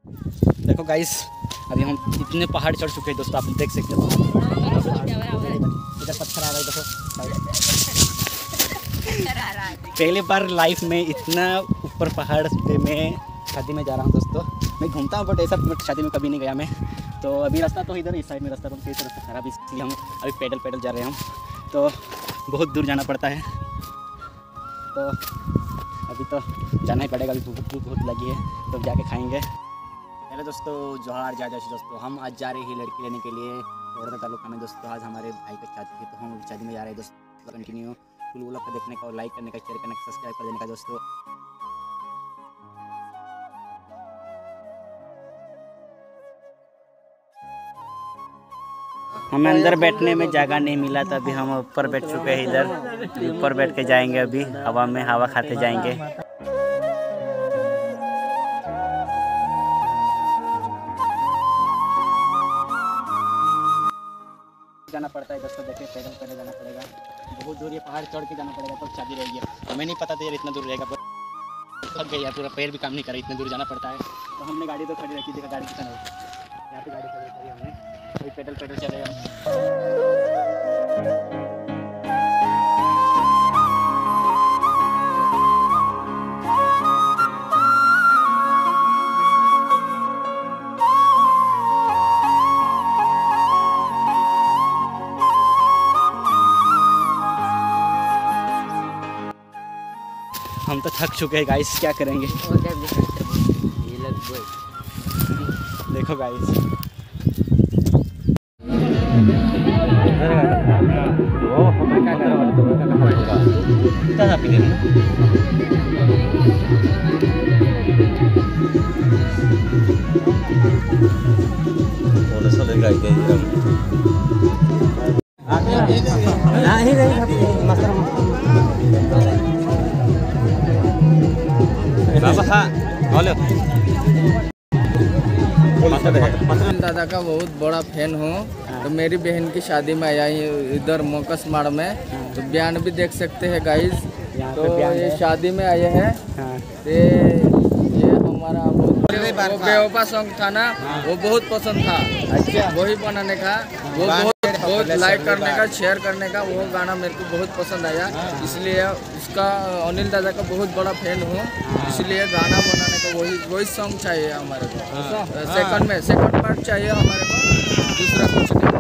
देखो गाइस, अभी हम इतने पहाड़ चढ़ चुके हैं दोस्तों, आप देख सकते हो। इधर पत्थर आ रहा है देखो। पहली बार लाइफ में इतना ऊपर पहाड़ पे मैं शादी में जा रहा हूँ दोस्तों। मैं घूमता हूँ बट ऐसा शादी में कभी नहीं गया मैं। तो अभी रास्ता तो इधर इस साइड में रास्ता तो रास्ता खराब, इसलिए हम अभी पैदल जा रहे हैं हम। तो बहुत दूर जाना पड़ता है, तो अभी तो जाना ही पड़ेगा। अभी भूख बहुत लगी है, तो जाके खाएंगे। हेलो दोस्तों, जोहार जय जय दोस्तों। हम आज जा रहे हैं लड़की लेने के लिए औरदा तालुका में दोस्तों। आज हमारे भाई की शादी है, तो हम शादी में जा रहे हैं दोस्तों। कंटिन्यू फुल व्लॉग का देखने का और लाइक करने का, शेयर करने का, सब्सक्राइब कर देने का दोस्तों। हमें अंदर बैठने में जगह नहीं मिला था, अभी हम ऊपर बैठ चुके हैं। इधर ऊपर बैठ के जाएंगे, अभी हवा में हवा खाते जाएंगे। जाना पड़ता है दोस्तों, देखिए पैदल जाना पड़ेगा। बहुत दूर ये पहाड़ चढ़ के जाना पड़ेगा, तो शादी रहेगी। हमें नहीं पता था यार इतना दूर रहेगा, थक गए यार, पूरा पैर भी काम नहीं कर रहा, इतना दूर जाना पड़ता है। तो हमने गाड़ी तो खड़ी रखी, देखा गाड़ी कितना है यहाँ पे, गाड़ी खड़ी करी हमने। अभी पैदल चले हम तो थक चुके हैं गाइस, क्या करेंगे। देखो गाइस, दादा का बहुत बड़ा फैन हूँ। तो मेरी बहन की शादी में आया इधर मोकसमाड़ में, तो बयान भी देख सकते हैं गाइस। तो ये शादी में आए हैं। ये हमारा बेवफा सॉन्ग था ना, वो बहुत पसंद था। अच्छा, वही बनाने का, वो बहुत लाइक करने का, शेयर करने का, वो गाना मेरे को बहुत पसंद आया। इसलिए उसका अनिल दादा का बहुत बड़ा फैन हूँ, इसलिए गाना बनाने का वही सॉन्ग चाहिए हमारे को। सेकंड पार्ट चाहिए हमारे को, दूसरा कुछ नहीं।